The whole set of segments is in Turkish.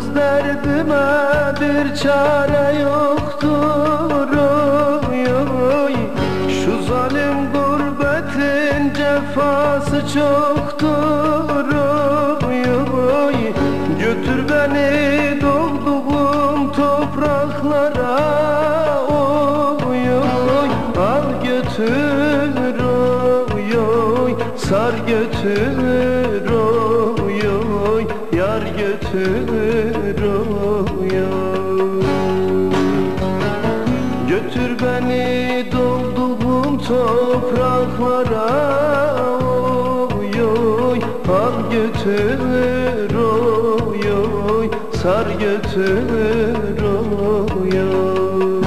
derdime bir çare yoktur oy oy. Şu zalim gurbetin cefası çoktur oy oy. Götür beni doğduğum topraklara oy oy. Al götür oy oy, sar götür oy oy, yar götür oy oy. Götür beni doğduğum topraklara oy oy. Al götür oy oy, sar götür oy oy.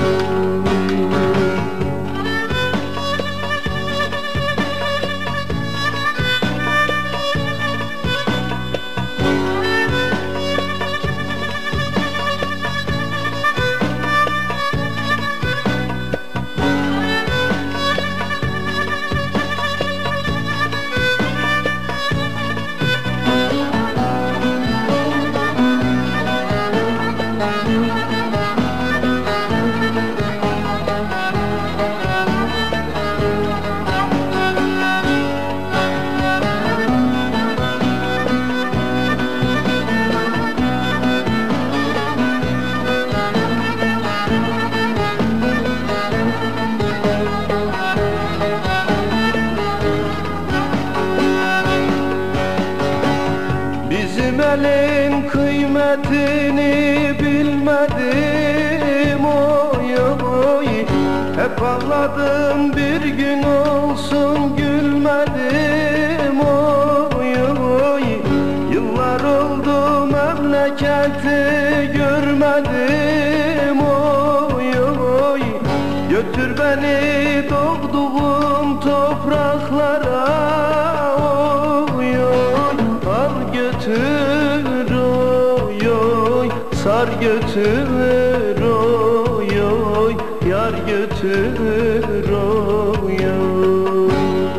Bizim elin kıymetini bilmedim oy oy. Hep ağladım bir gün olsun gülmedim oy oy. Yıllar oldu memleketi görmedim oy oy. Götür beni doğduğum topraklara oy oy. Al götür oy oy, sar götür oy oy, yar götür oy oy.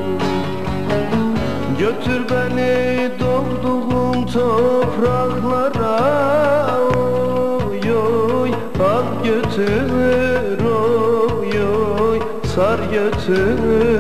Götür beni doğduğum topraklara oy oy. Al götür oy oy, sar götür